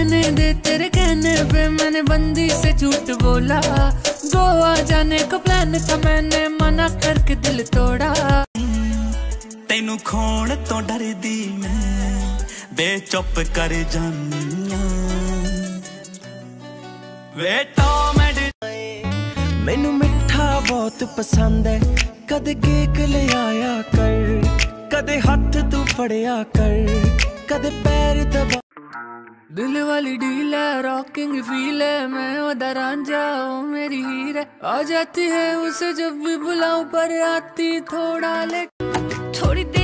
रहने दे तेरे कहने पे मैंने बंदी से झूठ बोला। गोवा जाने का प्लान था मैंने मना करके दिल तोड़ा। तेनू खोण तो डरदी मैं वे चुप कर जानिया वे मैनू मिठा बहुत पसंद है, कदे केक ले आया कर, कदे हाथ तू फड़िया कर, कदे पैर दबा। दिल वाली डील है रॉकिंग फील है, मैं ओदा रांझा ओ मेरी हीर है। आ जाती है उसे जब भी बुलाऊं पर आती थोड़ा ले थोड़ी